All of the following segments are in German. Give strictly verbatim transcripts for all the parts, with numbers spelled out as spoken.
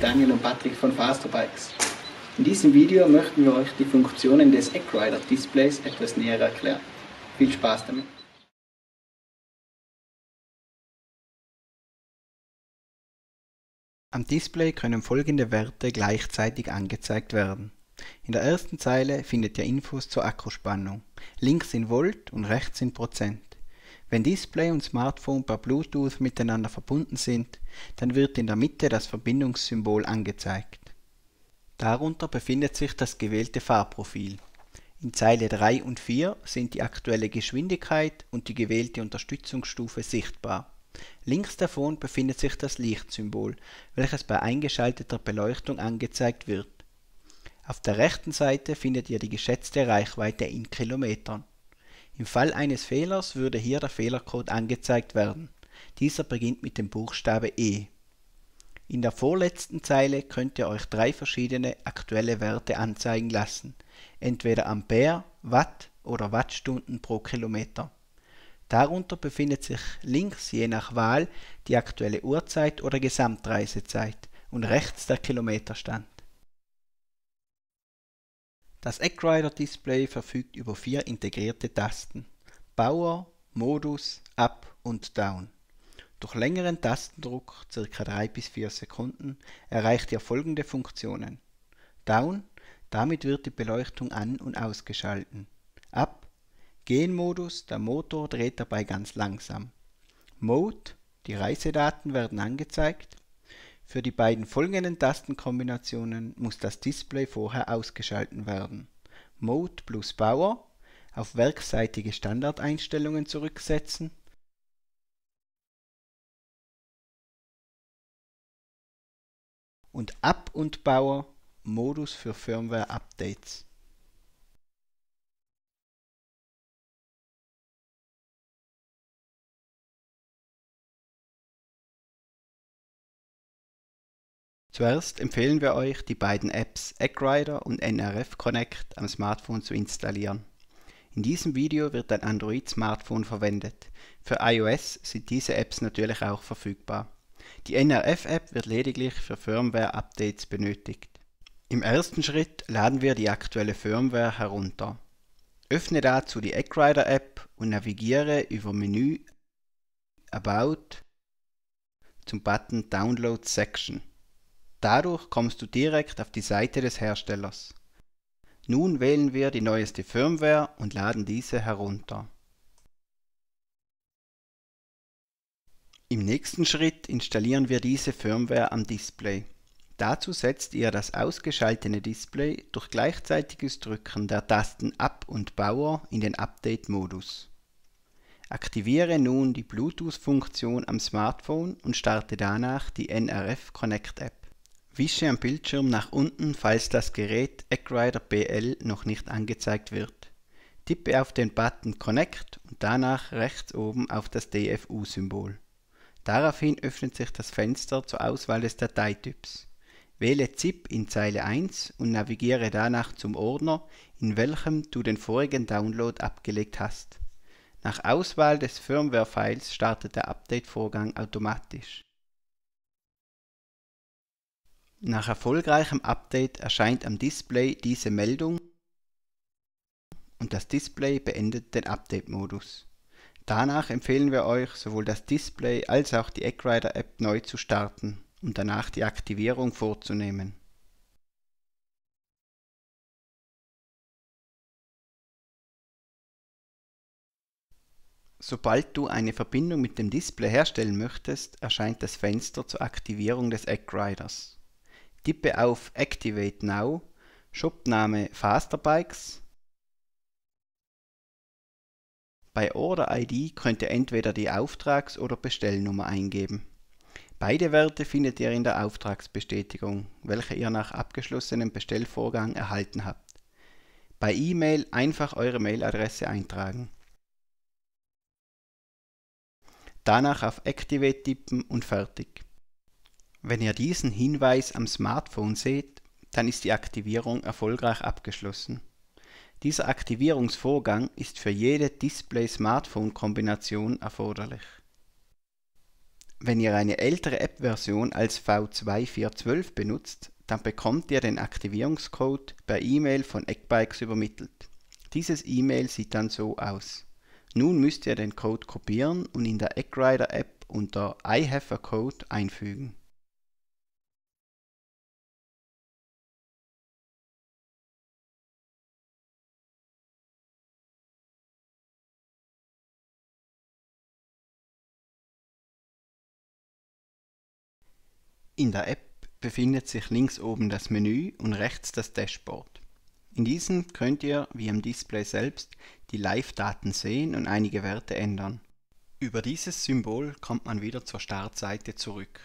Daniel und Patrick von Fasterbikes. In diesem Video möchten wir euch die Funktionen des Eckrider Displays etwas näher erklären. Viel Spaß damit! Am Display können folgende Werte gleichzeitig angezeigt werden. In der ersten Zeile findet ihr Infos zur Akkuspannung. Links in Volt und rechts in Prozent. Wenn Display und Smartphone per Bluetooth miteinander verbunden sind, dann wird in der Mitte das Verbindungssymbol angezeigt. Darunter befindet sich das gewählte Fahrprofil. In Zeile drei und vier sind die aktuelle Geschwindigkeit und die gewählte Unterstützungsstufe sichtbar. Links davon befindet sich das Lichtsymbol, welches bei eingeschalteter Beleuchtung angezeigt wird. Auf der rechten Seite findet ihr die geschätzte Reichweite in Kilometern. Im Fall eines Fehlers würde hier der Fehlercode angezeigt werden. Dieser beginnt mit dem Buchstabe E. In der vorletzten Zeile könnt ihr euch drei verschiedene aktuelle Werte anzeigen lassen, entweder Ampere, Watt oder Wattstunden pro Kilometer. Darunter befindet sich links je nach Wahl die aktuelle Uhrzeit oder Gesamtreisezeit und rechts der Kilometerstand. Das Eckrider Display verfügt über vier integrierte Tasten: Power, Modus, Up und Down. Durch längeren Tastendruck, ca. drei bis vier Sekunden, erreicht ihr folgende Funktionen. Down, damit wird die Beleuchtung an- und ausgeschalten. Up, Gehmodus, der Motor dreht dabei ganz langsam. Mode, die Reisedaten werden angezeigt. Für die beiden folgenden Tastenkombinationen muss das Display vorher ausgeschalten werden. Mode plus Power, auf werksseitige Standardeinstellungen zurücksetzen. Und Up und Power, Modus für Firmware-Updates. Zuerst empfehlen wir euch, die beiden Apps Eckrider und N R F Connect am Smartphone zu installieren. In diesem Video wird ein Android-Smartphone verwendet. Für iOS sind diese Apps natürlich auch verfügbar. Die N R F-App wird lediglich für Firmware-Updates benötigt. Im ersten Schritt laden wir die aktuelle Firmware herunter. Öffne dazu die Eckrider-App und navigiere über Menü About zum Button Download Section. Dadurch kommst du direkt auf die Seite des Herstellers. Nun wählen wir die neueste Firmware und laden diese herunter. Im nächsten Schritt installieren wir diese Firmware am Display. Dazu setzt ihr das ausgeschaltete Display durch gleichzeitiges Drücken der Tasten Up und Power in den Update-Modus. Aktiviere nun die Bluetooth-Funktion am Smartphone und starte danach die N R F Connect App. Wische am Bildschirm nach unten, falls das Gerät Eckrider B L noch nicht angezeigt wird. Tippe auf den Button Connect und danach rechts oben auf das D F U-Symbol. Daraufhin öffnet sich das Fenster zur Auswahl des Dateityps. Wähle ZIP in Zeile eins und navigiere danach zum Ordner, in welchem du den vorigen Download abgelegt hast. Nach Auswahl des Firmware-Files startet der Update-Vorgang automatisch. Nach erfolgreichem Update erscheint am Display diese Meldung und das Display beendet den Update-Modus. Danach empfehlen wir euch, sowohl das Display als auch die Eckrider-App neu zu starten und danach die Aktivierung vorzunehmen. Sobald du eine Verbindung mit dem Display herstellen möchtest, erscheint das Fenster zur Aktivierung des Eckriders. Tippe auf Activate Now, Shopname Fasterbikes. Bei Order I D könnt ihr entweder die Auftrags- oder Bestellnummer eingeben. Beide Werte findet ihr in der Auftragsbestätigung, welche ihr nach abgeschlossenem Bestellvorgang erhalten habt. Bei E-Mail einfach eure Mailadresse eintragen. Danach auf Activate tippen und fertig. Wenn ihr diesen Hinweis am Smartphone seht, dann ist die Aktivierung erfolgreich abgeschlossen. Dieser Aktivierungsvorgang ist für jede Display-Smartphone-Kombination erforderlich. Wenn ihr eine ältere App-Version als V zwei vier zwölf benutzt, dann bekommt ihr den Aktivierungscode per E-Mail von Eckbikes übermittelt. Dieses E-Mail sieht dann so aus. Nun müsst ihr den Code kopieren und in der Eckrider App unter I have a code einfügen. In der App befindet sich links oben das Menü und rechts das Dashboard. In diesem könnt ihr, wie am Display selbst, die Live-Daten sehen und einige Werte ändern. Über dieses Symbol kommt man wieder zur Startseite zurück.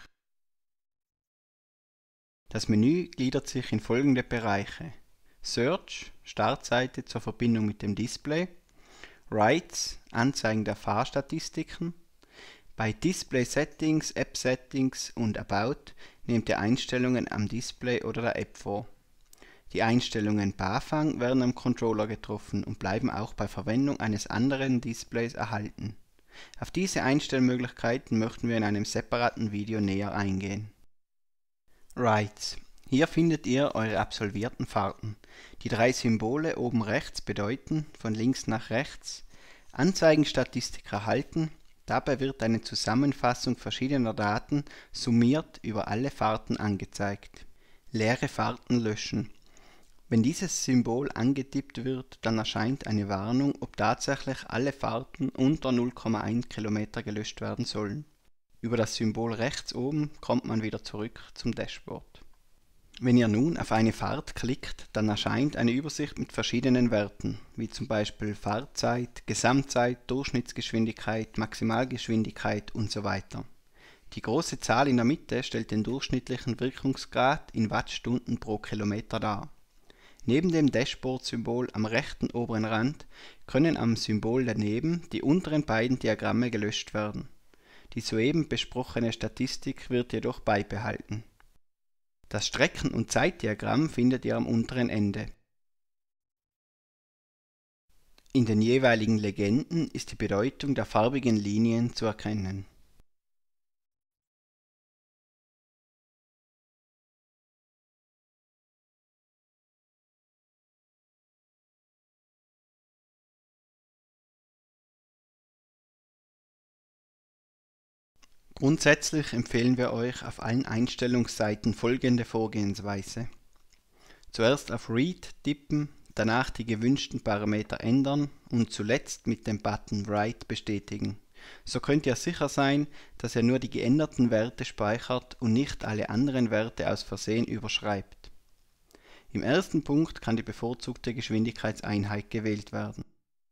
Das Menü gliedert sich in folgende Bereiche: Search, Startseite zur Verbindung mit dem Display, Rides, Anzeigen der Fahrstatistiken. Bei Display Settings, App Settings und About nehmt ihr Einstellungen am Display oder der App vor. Die Einstellungen BAFANG werden am Controller getroffen und bleiben auch bei Verwendung eines anderen Displays erhalten. Auf diese Einstellmöglichkeiten möchten wir in einem separaten Video näher eingehen. Rides. Hier findet ihr eure absolvierten Fahrten. Die drei Symbole oben rechts bedeuten, von links nach rechts, Anzeigenstatistik erhalten. Dabei wird eine Zusammenfassung verschiedener Daten summiert über alle Fahrten angezeigt. Leere Fahrten löschen. Wenn dieses Symbol angetippt wird, dann erscheint eine Warnung, ob tatsächlich alle Fahrten unter null Komma eins Kilometer gelöscht werden sollen. Über das Symbol rechts oben kommt man wieder zurück zum Dashboard. Wenn ihr nun auf eine Fahrt klickt, dann erscheint eine Übersicht mit verschiedenen Werten, wie zum Beispiel Fahrtzeit, Gesamtzeit, Durchschnittsgeschwindigkeit, Maximalgeschwindigkeit und so weiter. Die große Zahl in der Mitte stellt den durchschnittlichen Wirkungsgrad in Wattstunden pro Kilometer dar. Neben dem Dashboard-Symbol am rechten oberen Rand können am Symbol daneben die unteren beiden Diagramme gelöscht werden. Die soeben besprochene Statistik wird jedoch beibehalten. Das Strecken- und Zeitdiagramm findet ihr am unteren Ende. In den jeweiligen Legenden ist die Bedeutung der farbigen Linien zu erkennen. Grundsätzlich empfehlen wir euch auf allen Einstellungsseiten folgende Vorgehensweise: Zuerst auf Read tippen, danach die gewünschten Parameter ändern und zuletzt mit dem Button Write bestätigen. So könnt ihr sicher sein, dass ihr nur die geänderten Werte speichert und nicht alle anderen Werte aus Versehen überschreibt. Im ersten Punkt kann die bevorzugte Geschwindigkeitseinheit gewählt werden.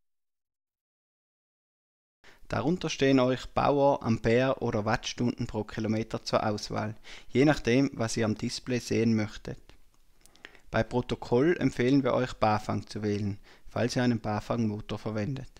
Darunter stehen euch Power, Ampere oder Wattstunden pro Kilometer zur Auswahl, je nachdem, was ihr am Display sehen möchtet. Bei Protokoll empfehlen wir euch BAFANG zu wählen, falls ihr einen BAFANG-Motor verwendet.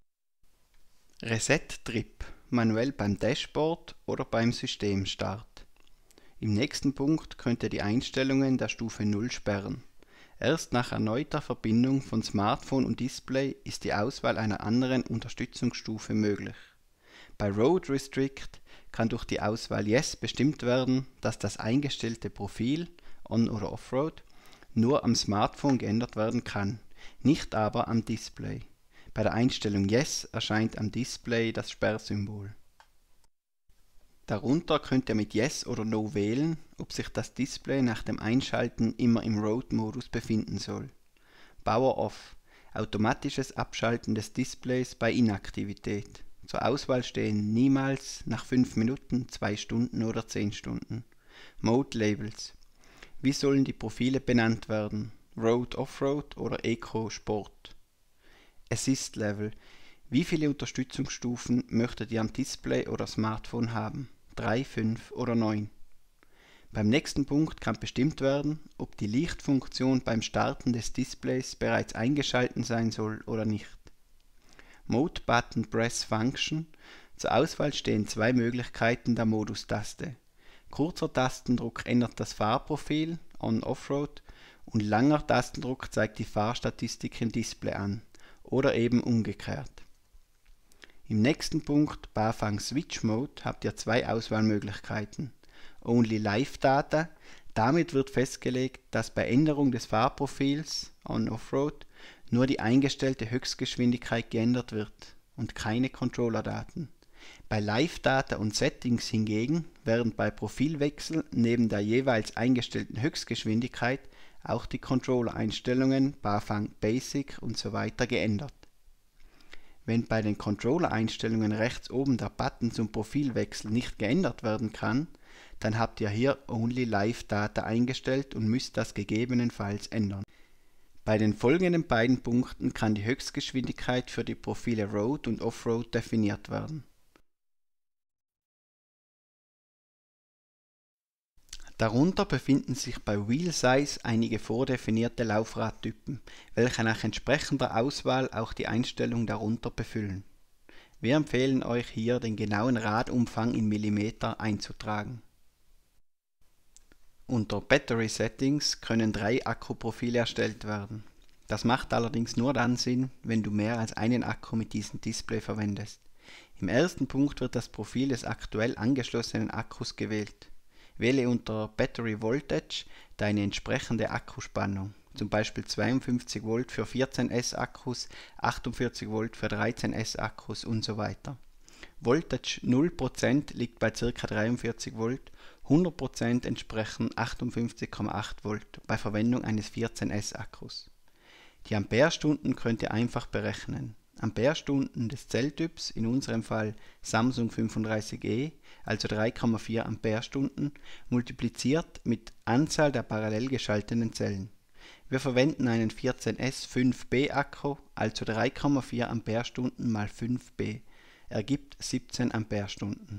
Reset Trip, manuell beim Dashboard oder beim Systemstart. Im nächsten Punkt könnt ihr die Einstellungen der Stufe null sperren. Erst nach erneuter Verbindung von Smartphone und Display ist die Auswahl einer anderen Unterstützungsstufe möglich. Bei Road Restrict kann durch die Auswahl Yes bestimmt werden, dass das eingestellte Profil On- oder Offroad nur am Smartphone geändert werden kann, nicht aber am Display. Bei der Einstellung Yes erscheint am Display das Sperrsymbol. Darunter könnt ihr mit Yes oder No wählen, ob sich das Display nach dem Einschalten immer im Road-Modus befinden soll. Power Off, automatisches Abschalten des Displays bei Inaktivität. Zur Auswahl stehen niemals, nach fünf Minuten, zwei Stunden oder zehn Stunden. Mode Labels. Wie sollen die Profile benannt werden? Road Offroad oder Eco Sport? Assist Level. Wie viele Unterstützungsstufen möchtet ihr am Display oder Smartphone haben? drei, fünf oder neun? Beim nächsten Punkt kann bestimmt werden, ob die Lichtfunktion beim Starten des Displays bereits eingeschalten sein soll oder nicht. Mode Button Press Function. Zur Auswahl stehen zwei Möglichkeiten der Modustaste. Kurzer Tastendruck ändert das Fahrprofil On-Offroad und langer Tastendruck zeigt die Fahrstatistik im Display an oder eben umgekehrt. Im nächsten Punkt Bafang Switch Mode habt ihr zwei Auswahlmöglichkeiten. Only Live Data, damit wird festgelegt, dass bei Änderung des Fahrprofils On-Offroad nur die eingestellte Höchstgeschwindigkeit geändert wird und keine Controllerdaten. Bei Live Data und Settings hingegen werden bei Profilwechsel neben der jeweils eingestellten Höchstgeschwindigkeit auch die Controller-Einstellungen Bafang Basic und so weiter geändert. Wenn bei den Controller-Einstellungen rechts oben der Button zum Profilwechsel nicht geändert werden kann, dann habt ihr hier Only Live Data eingestellt und müsst das gegebenenfalls ändern. Bei den folgenden beiden Punkten kann die Höchstgeschwindigkeit für die Profile Road und Offroad definiert werden. Darunter befinden sich bei Wheel Size einige vordefinierte Laufradtypen, welche nach entsprechender Auswahl auch die Einstellung darunter befüllen. Wir empfehlen euch hier den genauen Radumfang in Millimeter einzutragen. Unter Battery Settings können drei Akkuprofile erstellt werden. Das macht allerdings nur dann Sinn, wenn du mehr als einen Akku mit diesem Display verwendest. Im ersten Punkt wird das Profil des aktuell angeschlossenen Akkus gewählt. Wähle unter Battery Voltage deine entsprechende Akkuspannung, zum Beispiel zweiundfünfzig Volt für vierzehn S Akkus, achtundvierzig Volt für dreizehn S Akkus und so weiter. Voltage null Prozent liegt bei ca. dreiundvierzig Volt, hundert Prozent entsprechen achtundfünfzig Komma acht Volt bei Verwendung eines vierzehn S Akkus. Die Amperestunden könnt ihr einfach berechnen. Amperestunden des Zelltyps, in unserem Fall Samsung fünfunddreißig E, also drei Komma vier Amperestunden, multipliziert mit Anzahl der parallel geschalteten Zellen. Wir verwenden einen vierzehn S fünf B Akku, also drei Komma vier Amperestunden mal fünf B, ergibt siebzehn Amperestunden.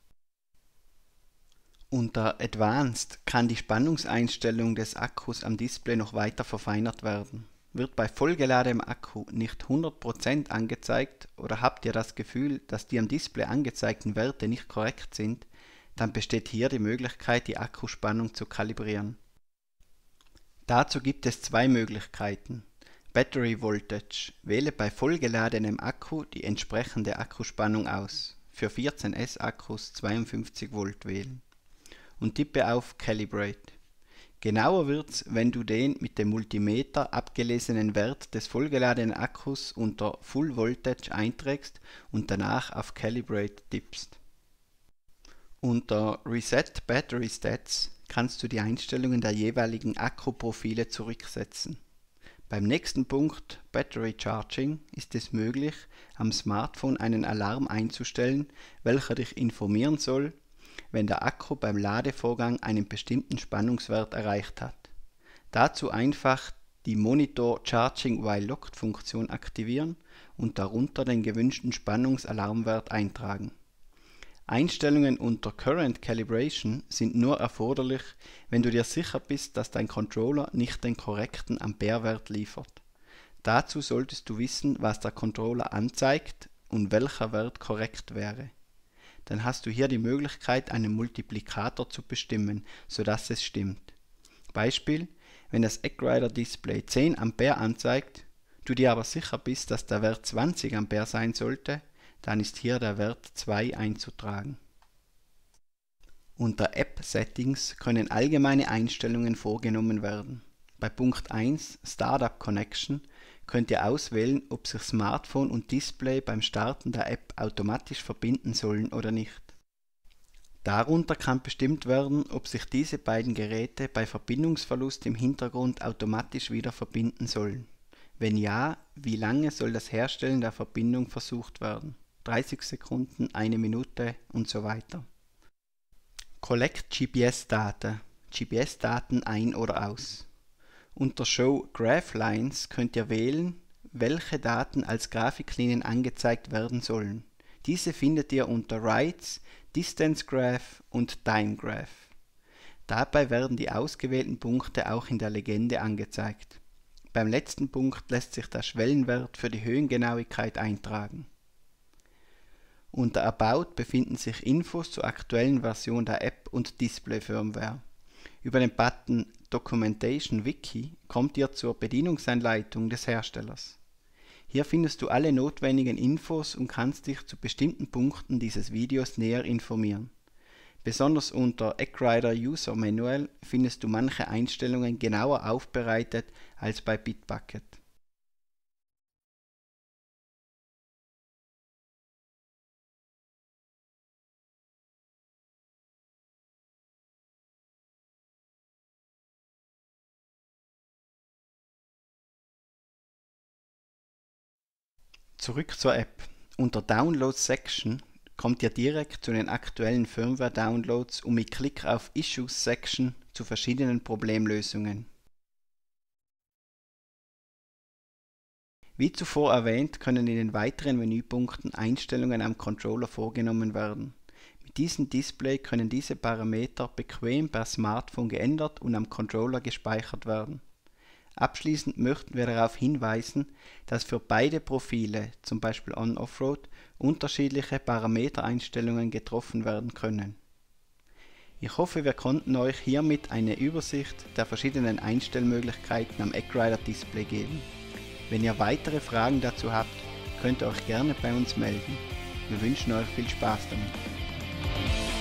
Unter Advanced kann die Spannungseinstellung des Akkus am Display noch weiter verfeinert werden. Wird bei vollgeladenem Akku nicht hundert Prozent angezeigt oder habt ihr das Gefühl, dass die am Display angezeigten Werte nicht korrekt sind, dann besteht hier die Möglichkeit, die Akkuspannung zu kalibrieren. Dazu gibt es zwei Möglichkeiten. Battery Voltage. Wähle bei vollgeladenem Akku die entsprechende Akkuspannung aus. Für vierzehn S Akkus zweiundfünfzig Volt wählen. Und tippe auf Calibrate. Genauer wird's, wenn du den mit dem Multimeter abgelesenen Wert des vollgeladenen Akkus unter Full Voltage einträgst und danach auf Calibrate tippst. Unter Reset Battery Stats kannst du die Einstellungen der jeweiligen Akkuprofile zurücksetzen. Beim nächsten Punkt Battery Charging ist es möglich, am Smartphone einen Alarm einzustellen, welcher dich informieren soll, wenn der Akku beim Ladevorgang einen bestimmten Spannungswert erreicht hat. Dazu einfach die Monitor Charging While Locked Funktion aktivieren und darunter den gewünschten Spannungsalarmwert eintragen. Einstellungen unter Current Calibration sind nur erforderlich, wenn du dir sicher bist, dass dein Controller nicht den korrekten Amperewert liefert. Dazu solltest du wissen, was der Controller anzeigt und welcher Wert korrekt wäre. Dann hast du hier die Möglichkeit, einen Multiplikator zu bestimmen, sodass es stimmt. Beispiel: Wenn das Eggrider Display zehn Ampere anzeigt, du dir aber sicher bist, dass der Wert zwanzig Ampere sein sollte, dann ist hier der Wert zwei einzutragen. Unter App Settings können allgemeine Einstellungen vorgenommen werden. Bei Punkt eins Startup Connection könnt ihr auswählen, ob sich Smartphone und Display beim Starten der App automatisch verbinden sollen oder nicht. Darunter kann bestimmt werden, ob sich diese beiden Geräte bei Verbindungsverlust im Hintergrund automatisch wieder verbinden sollen. Wenn ja, wie lange soll das Herstellen der Verbindung versucht werden? dreißig Sekunden, eine Minute und so weiter. Collect G P S-Daten, G P S-Daten ein oder aus. Unter Show Graph Lines könnt ihr wählen, welche Daten als Grafiklinien angezeigt werden sollen. Diese findet ihr unter Writes, Distance Graph und Time Graph. Dabei werden die ausgewählten Punkte auch in der Legende angezeigt. Beim letzten Punkt lässt sich der Schwellenwert für die Höhengenauigkeit eintragen. Unter About befinden sich Infos zur aktuellen Version der App und Display-Firmware. Über den Button Documentation Wiki kommt ihr zur Bedienungsanleitung des Herstellers. Hier findest du alle notwendigen Infos und kannst dich zu bestimmten Punkten dieses Videos näher informieren. Besonders unter AggRider User Manual findest du manche Einstellungen genauer aufbereitet als bei Bitbucket. Zurück zur App. Unter Download Section kommt ihr direkt zu den aktuellen Firmware-Downloads und mit Klick auf Issues Section zu verschiedenen Problemlösungen. Wie zuvor erwähnt, können in den weiteren Menüpunkten Einstellungen am Controller vorgenommen werden. Mit diesem Display können diese Parameter bequem per Smartphone geändert und am Controller gespeichert werden. Abschließend möchten wir darauf hinweisen, dass für beide Profile, zum Beispiel On-Off-Road, unterschiedliche Parametereinstellungen getroffen werden können. Ich hoffe, wir konnten euch hiermit eine Übersicht der verschiedenen Einstellmöglichkeiten am AggRider Display geben. Wenn ihr weitere Fragen dazu habt, könnt ihr euch gerne bei uns melden. Wir wünschen euch viel Spaß damit.